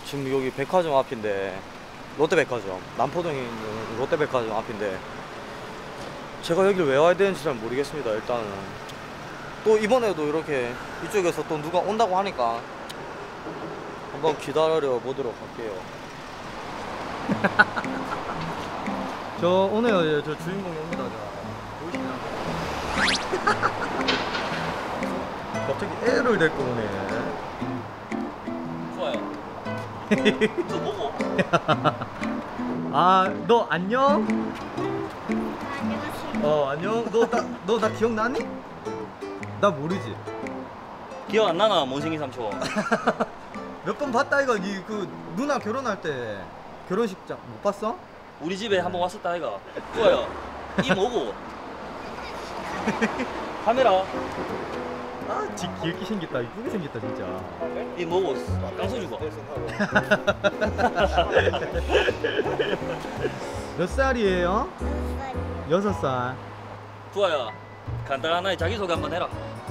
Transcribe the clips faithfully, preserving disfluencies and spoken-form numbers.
지금 여기 백화점 앞인데, 롯데백화점, 남포동에 있는 롯데백화점 앞인데 제가 여기를 왜 와야 되는지 잘 모르겠습니다. 일단은 또 이번에도 이렇게 이쪽에서 또 누가 온다고 하니까 한번 기다려 보도록 할게요. 저 오늘 저 주인공이 옵니다. 갑자기 애를 데리고 오네. 좋아요. 저 뭐고? 아, 너 안녕? 안녕하세요. 어, 안녕. 너 나 너 나 기억나니? 나 모르지. 기억 안 나나, 몬생이 삼촌? 몇 번 봤다 이거. 니 그 누나 결혼할 때 결혼식장 못 봤어? 우리 집에 한번 왔었다 아이가. 좋아요. 이 뭐고? 카메라. 아, 지 귀엽게 생겼다. 이쁘게 생겼다 진짜. 이 뭐고? 깡소주 봐. 몇 살이에요? 여섯 살. 좋아요. 간단하게 자기소개 한번 해라.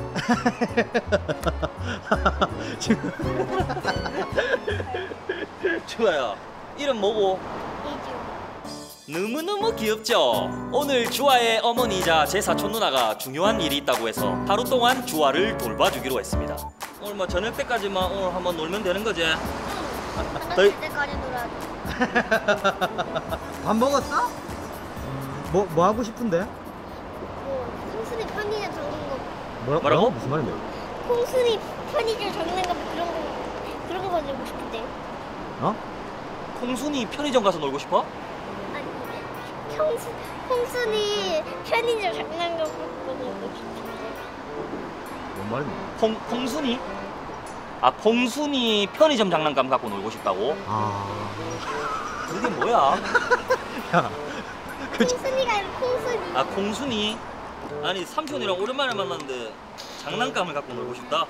지금 좋아요. 이름 뭐고? 너무너무 귀엽죠? 오늘 주아의 어머니이자 제 사촌 누나가 중요한 일이 있다고 해서 하루 동안 주아를 돌봐주기로 했습니다. 오늘 뭐 저녁 때까지만 오늘 한번 놀면 되는 거지? 저녁 저희- 때까지 놀아도. 밥 먹었어? 뭐 뭐 하고 싶은데? 뭐 콩순이 편의점 적는 거, 뭐라, 뭐라고? 무슨 말인데? 콩순이 편의점 적는 거 그런 거 그런 거 가지고 싶은데요. 어? 콩순이 편의점 가서 놀고 싶어? 아니, 콩순 콩순이 편의점 장난감 보고 싶은데. 뭔 말인데? 콩, 콩순이? 아, 콩순이 편의점 장난감 갖고 놀고 싶다고? 아. 그게 뭐야? 야. 콩순이가 아니라 콩순이. 아, 콩순이? 아니, 삼촌이랑 오랜만에 만났는데 장난감을 갖고 놀고 싶다?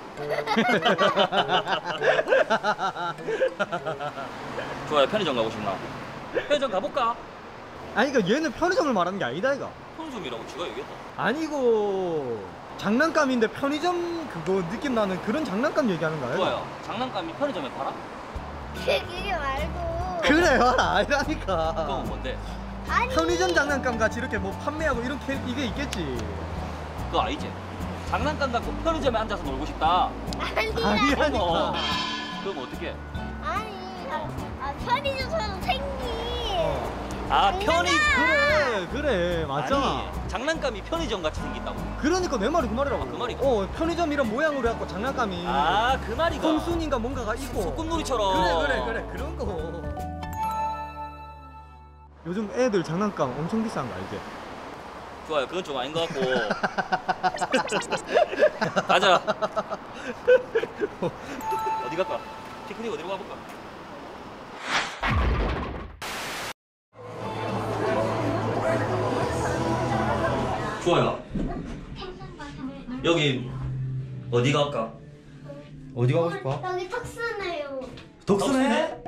좋아요. 편의점 가고 싶나? 편의점 가볼까? 아니 그러니까 얘는 편의점을 말하는 게 아니다 이거. 편의점이라고 지가 얘기했다. 아니고 장난감인데 편의점 그거 느낌 나는 그런 장난감 얘기하는 거야. 좋아요. 장난감이 편의점에 팔아? 그게 말고. 그래 봐라 그건 아니라니까. 뭔데? 아니. 편의점 장난감 같이 이렇게 뭐 판매하고 이렇게 이게 있겠지. 그거 아니지? 장난감 갖고 편의점에 앉아서 놀고 싶다. 아니. 아니라니까. 그럼 어떻게? 아니. 아, 아 편의점처럼 생긴. 아, 편의 그래 그래 맞잖아. 아니, 장난감이 편의점 같이 생긴다고. 그러니까 내 말이 그 말이라고. 아, 그 말이가? 어 편의점 이런 모양으로 해갖고 장난감이. 아, 그 말이가. 콩순인가 뭔가가 있고. 소꿉놀이처럼. 그래 그래 그래 그런 거. 요즘 애들 장난감 엄청 비싼 거 알지? 좋아요. 그건 좀 아닌 것 같고. 가자. 어디 갈까? 피크닉 어디로 가볼까? 좋아요. 여기 어디 갈까? 어디 가고 싶어? 여기 턱스네요. 독서네?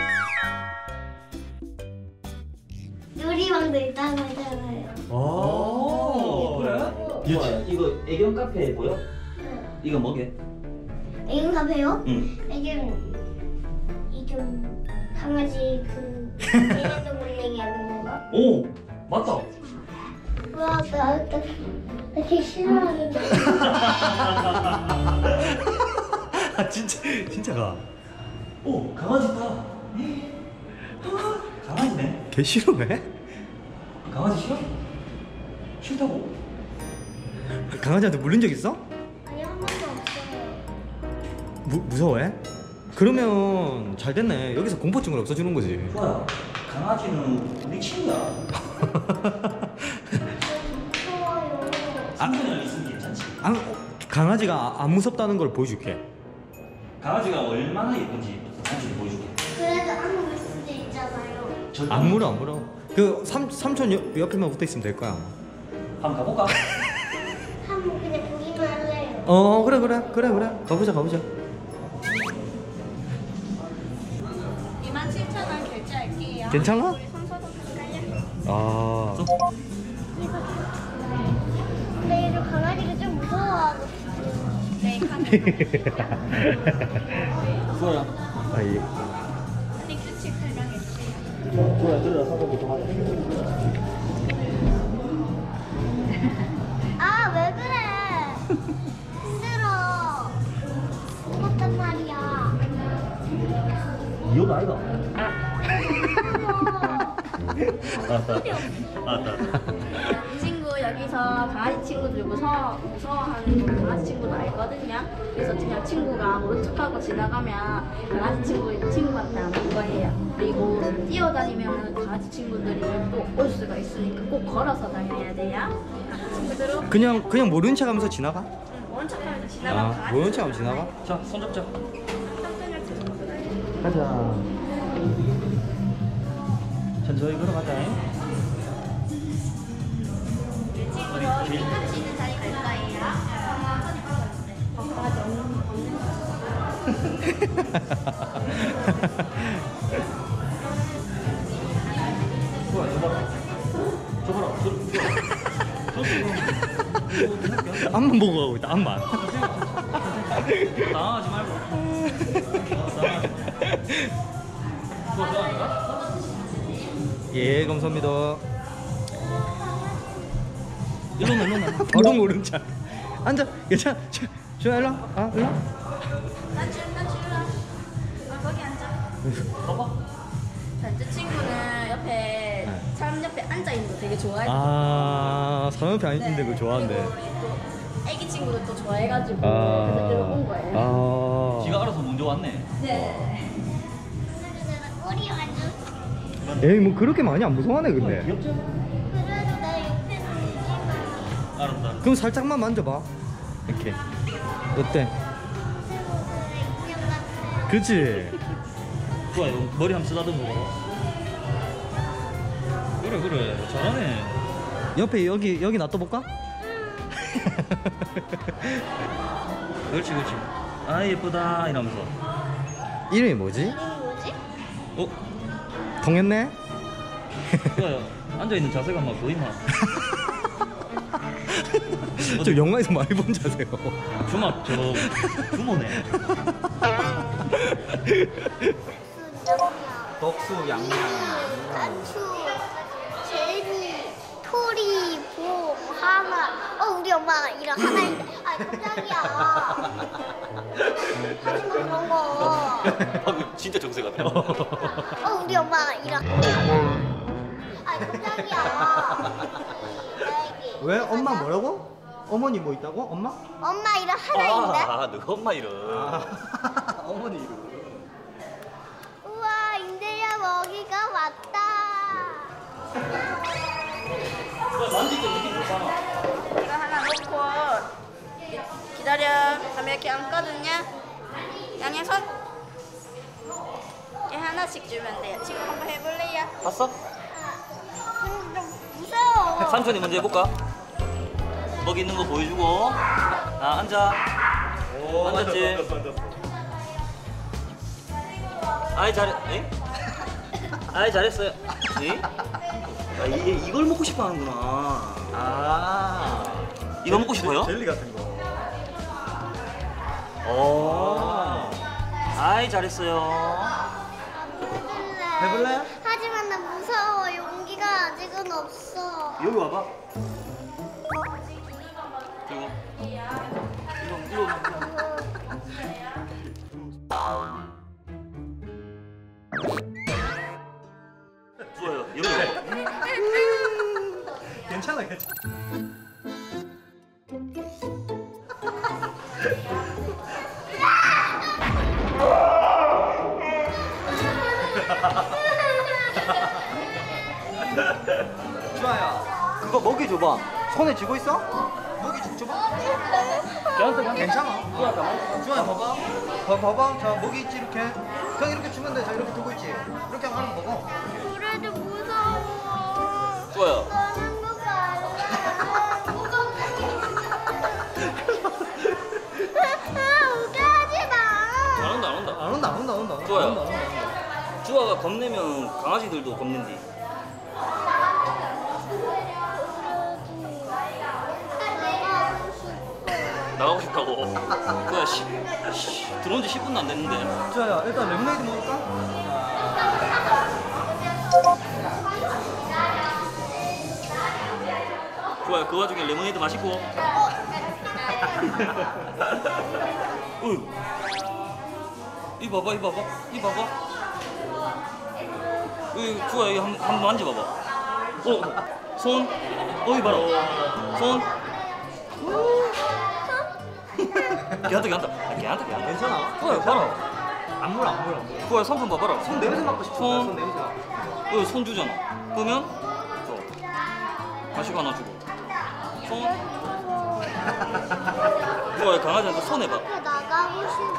놀이방도 있다고 하잖아요. 오 그래? 좋아요. 이거 애견 카페 보여? 이거 뭐게? 애견 카페요? 응. 애견 이좀 강아지 그 얘네도 몰래기 하는 건가? 오, 맞다. 와, 나, 나, 나 되게 싫어하는데. 아 진짜 진짜가. 오, 강아지 있다. 강아지네. 개 싫어해? 강아지 싫어? 싫다고? 강아지한테 물린 적 있어? 아니, 한 번도 없어요. 무, 무서워해? 그러면 잘 됐네. 여기서 공포증을 없애주는 거지. 좋아요. 강아지는 우리 친구야. 무서워요. 삼촌이랑 있으면 괜찮지. 아, 어, 강아지가 안 무섭다는 걸 보여줄게. 강아지가 얼마나 예쁜지 삼촌이 보여줄게. 그래도 안 먹을 수도 있잖아요. 절대 안 물어 안 물어. 그 삼, 삼촌 옆, 옆에만 붙어 있으면 될 거야. 한번 가볼까? 한번 그냥 보기만 할래요. 어 그래 그래 그래 그래 가보자 가보자. 이만 칠천 원 결제할게요. 괜찮아? 우리 삼성도 갈까요? 아 근데 이거 강아지가 좀 무서워하고. 네, 좋아요. 아 예. 링크책 설명해주세요. 주아야 들어라 사고 좀 하자. 아, 왜 그래? 힘들어. 무겁단 말이야. 이혼 아이가? 알았다. 알았다. 이 친구 여기서 강아지 친구들 무서워, 무서워하는 거 강아지 친구도 알거든요. 그래서 그냥 친구가 모른 척하고 지나가면 강아지 친구, 친구한테 안 올 거예요. 그리고 뛰어다니면 강아지 친구들이 또 올 수가 있으니까 꼭 걸어서 다녀야 돼요. 친구들은 그냥 그냥 모르는 척하면서 지나가? 모른 척하면서 지나가면 아 강아지 모르는 척하면 지나가? 자, 손잡자. 친구들 가자. 천천히 걸어가자. 친구로 끝이 있는 자리 갈 거예요. 강아지 없는 좋아, 저봐라. 저봐라. 저, 저. 앞만 보고 가고 있다 앞만. 당황하지 말고. 당황하지 말고. 좋아, 좋아. 예 감사합니다. 일로 나 일로 나. 바로 모른 척. 앉아. 괜찮아. 저 일로. 와. 아 일로. 와. 난 줄, 난 줄. 아, 거기 앉아. 봐봐. 자, 저 친구는 옆에 사람 옆에 앉아 있는 거 되게 좋아해요. 아 사람 옆에 앉는데 그거 좋아한대. 그리고 또 애기 친구도 또 좋아해가지고 아. 그래서 들어온 거예요. 아. 지가 알아서 먼저 왔네. 네. 내가 꼬리 완전. 에이 뭐 그렇게 많이 안 무서워하네 근데. 귀엽죠? 그래도 내 옆에 놓지 마. 알았다. 그럼 살짝만 만져봐. 이렇게. 어때? 인형 같아. 그치? 좋아, 이거 머리 한번 쓰다듬어 봐봐. 그래, 그래. 잘하네. 옆에 여기 여기 놔둬볼까? 그렇지, 그렇지. 아, 예쁘다. 이러면서. 이름이 뭐지? 이름이 뭐지? 어? 통했네? 좋아요. 앉아있는 자세가 막 거의 막. 저 영화에서 많이 본 자세요. 주막, 저, 부모네. 덕수 양양. 가추, 제니, 토리, 봄, 하나. 어, 우리 엄마가 이런 하나 있는데. 아, 깜짝이야. 하지마 그런 거. 방금 진짜 정색하더라 어, 우리 엄마가 이런. 아, 깜짝이야. 애기. 왜? 엄마 뭐라고? 어머니 뭐 있다고? 엄마? 엄마 이런 하나 있는데. 아, 너 엄마 이름. 어머니 이름. 우와, 인데야 먹이가 왔다. 만질 때 느낌 좋잖아. 이거 하나 놓고 기- 기다려. 그럼 이렇게 앉거든요. 양의 손. 얘 하나씩 주면 돼요. 친구 한번 해볼래요? 봤어? 근데 좀 무서워. 삼촌이 먼저 해볼까? 거기 있는 거 보여주고. 아, 앉아. 앉았지? 아이, 잘해. 에? 아이, 잘했어요. 에? 아, 이게 이걸 먹고 싶어 하는구나. 아. 이거 먹고 싶어요? 젤리 같은 거. 오. 아이, 잘했어요. 해볼래? 하지만 나 무서워. 용기가 아직은 없어. 여기 와봐. 그리고 이거 이거 좋아요. 여기 와봐. 괜찮아 괜찮아. 주아야 그거 먹이 줘봐. 손에 쥐고 있어? 먹이 줘- 줘봐. 괜찮아. 주아야 봐봐. 봐, 봐봐. 자 먹이 있지 이렇게. 그냥 이렇게 주면 돼. 자 이렇게 두고 있지. 이렇게 하면 먹어. 그래도 무서워. 좋아요. 너는 거 말래. 아, 웃게 하지 마. 안 온다, 안 온다. 안 온다 안 온다 안 온다. 좋아요. 안 온다, 안 온다. 주아가 겁내면 강아지들도 겁낸디. 나가고 싶어. 나가고 싶다고. 그야 시, 시, 들어온 지 십 분도 안 됐는데. 좋아요. 일단 레모네이드 먹을까? 좋아요. 그 와중에 레모네이드 마시고. 으. 이 봐봐, 이 봐봐, 이 봐봐. 이 좋아요. 이거 한, 한번 만져봐봐. 어, 손. 어이 봐라. 손. 걔한테 걔한테 걔한테 걔한테. 괜찮아. 좋아요. 봐라. 안 물어 안 물어. 좋아요. 손좀 봐봐라. 손 냄새 맡고 싶어. 손. 손 냄새. 여기 손 주잖아. 그러면 줘. 다시가 하나 주고. 손. 좋아요. 강아지한테 손 해봐. 나가고 싶어.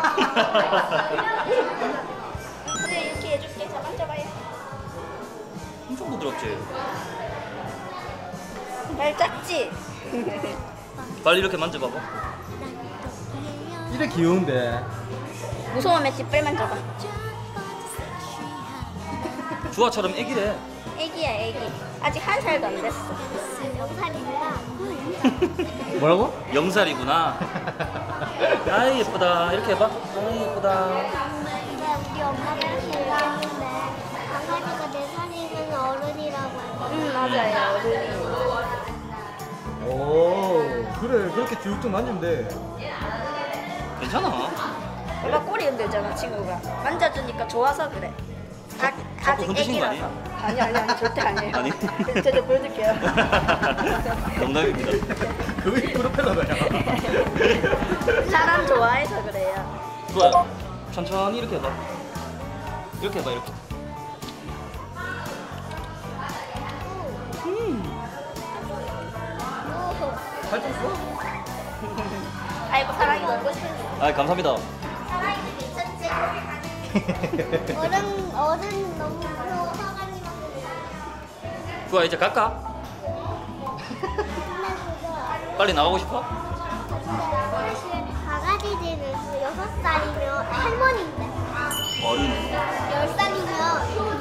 네, 이렇게 해줄게. 자, 만져봐요. 엄청 부드럽지. 발 작지? 빨리 이렇게 만져봐봐. 이래 귀여운데. 무서우면 뒷발 만져봐. 주아처럼 애기래. 애기야, 애기. 아직 한 살도 안 됐어. 영상입니다. 뭐라고? 영살이구나. 아이 예쁘다. 이렇게 해봐. 아이 예쁘다. 근데 우리 엄마가 얘기했는데 강아지가 네 살이면 어른이라고 했거든. 응, 맞아요. 어른이. 오 그래 그렇게 쭉쭉 만지면 돼. 괜찮아. 엄마 꼬리 흔들잖아, 친구가. 만져주니까 좋아서 그래. 아, 자꾸 아직 흔드신 거 애기라서. 아니, 아니, 아니, 절대 아니에요. 아니? 저도 보여줄게요. 농담입니다. 그게 프로펠러가야. 사람 좋아해서 그래요. 좋아요. 천천히 이렇게 해봐. 이렇게 해봐 이렇게. 살짝 써? 아이고, 사랑이 놀고 싶어. 아 감사합니다. 사랑이도 괜찮지? 어른 어른 너무 무서워 사랑이만 좋아 이제 갈까? 빨리 나가고 싶어? 사실 강아지들은 여섯 살이면 할머니인데 어른. 열 살이면